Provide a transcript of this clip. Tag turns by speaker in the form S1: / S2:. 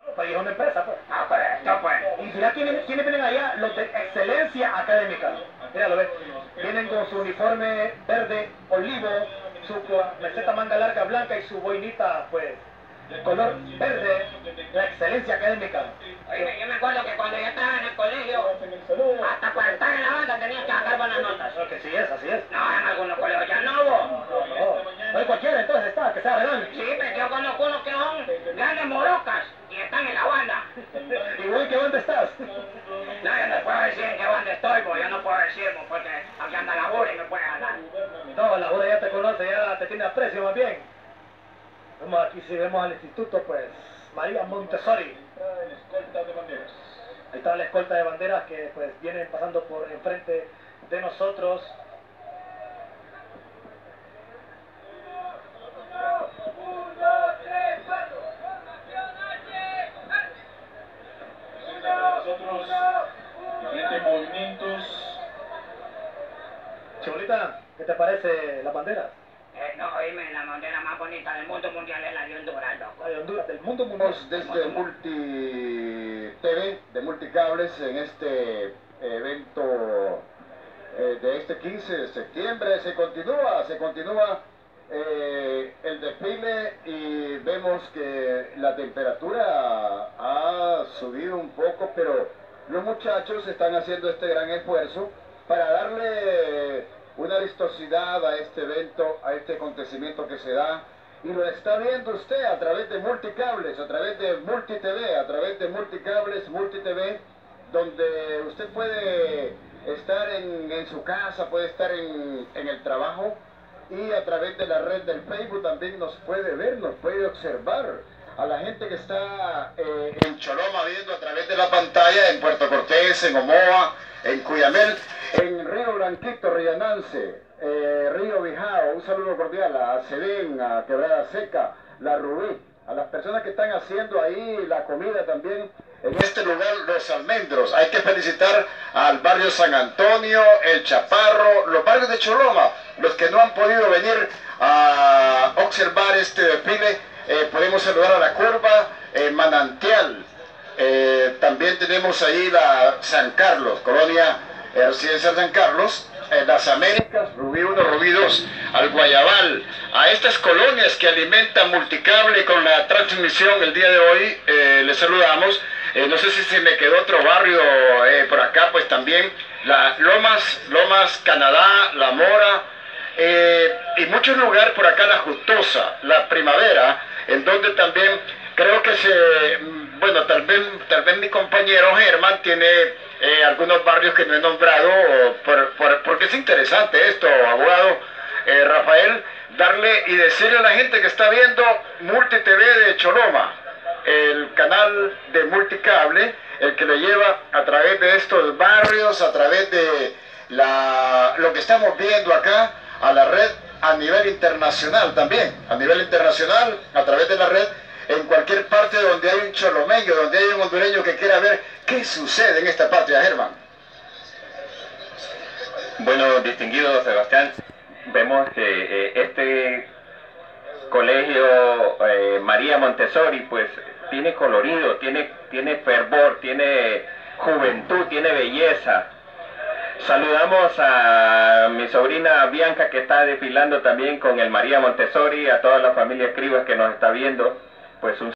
S1: Pues es una empresa, pues.
S2: Ah, pues esto pues.
S1: Y mira quiénes vienen allá, los de excelencia académica. Mira, lo ves. Vienen con su uniforme verde, olivo, su meseta manga larga blanca y su boinita, pues, color verde, la excelencia académica.
S2: Oye, yo me acuerdo que cuando yo estaba en el colegio, hasta para estar en la banda tenías que sacar buenas notas.
S1: Claro que sí es, así es.
S2: No, en algunos colegios ya no hubo.
S1: No hay cualquiera entonces está, que sea real.
S2: Sí, pero yo conozco unos que son grandes morocas y están en la banda.
S1: ¿Y vos en qué banda estás?
S2: No, yo no puedo decir en qué banda estoy, pues yo no puedo decir, pues, porque aquí anda la bura y me puede ganar.
S1: No, la boda ya te conoce, ya te tiene aprecio más bien. Vemos aquí, si vemos al instituto, pues, María Montessori. Ahí está la escolta de banderas que, pues, vienen pasando por enfrente de nosotros.
S3: Nosotros, diferentes movimientos.
S1: Chibolita, ¿qué te parece las banderas?
S2: No, oíme, la bandera más bonita del mundo mundial es la de Honduras, loco.
S1: La de Honduras, del mundo mundial.
S4: Desde Multi TV, de Multicables, en este evento de este 15 de septiembre, se continúa el desfile y vemos que la temperatura ha subido un poco, pero los muchachos están haciendo este gran esfuerzo para darle una vistosidad a este evento, a este acontecimiento que se da, y lo está viendo usted a través de Multicables, a través de Multi TV, a través de Multicables, Multi TV, donde usted puede estar en su casa, puede estar en el trabajo, y a través de la red del Facebook también nos puede ver, nos puede observar. A la gente que está en Choloma viendo a través de la pantalla, en Puerto Cortés, en Omoa, en Cuyamel, en Río Blanquito, Rianance, Río Bijao, un saludo cordial a Cedén, a Quebrada Seca, La Rubí, a las personas que están haciendo ahí la comida también. En este lugar, Los Almendros, hay que felicitar al barrio San Antonio, El Chaparro, los barrios de Choloma, los que no han podido venir a observar este desfile. Podemos saludar a la curva, Manantial, también tenemos ahí la San Carlos, colonia residencial San Carlos, las Américas, Rubí 1, Rubí 2, al Guayabal, a estas colonias que alimentan Multicable con la transmisión el día de hoy, les saludamos. No sé si se me quedó otro barrio por acá, pues también la Lomas, Canadá, La Mora, y muchos lugares por acá, La Justosa, La Primavera, en donde también creo que bueno, tal vez mi compañero Germán tiene algunos barrios que no he nombrado, porque es interesante esto, abogado Rafael, darle y decirle a la gente que está viendo Multi TV de Choloma, el canal de Multicable, el que le lleva a través de estos barrios, a través de lo que estamos viendo acá, a la red a nivel internacional también, a nivel internacional, a través de la red, en cualquier parte donde hay un cholomeño, donde hay un hondureño que quiera ver qué sucede en esta patria, Germán.
S5: Bueno, distinguido Sebastián, vemos que este colegio María Montessori pues tiene colorido, tiene fervor, tiene juventud, tiene belleza. Saludamos a mi sobrina Bianca, que está desfilando también con el María Montessori, a toda la familia Escribas que nos está viendo, pues un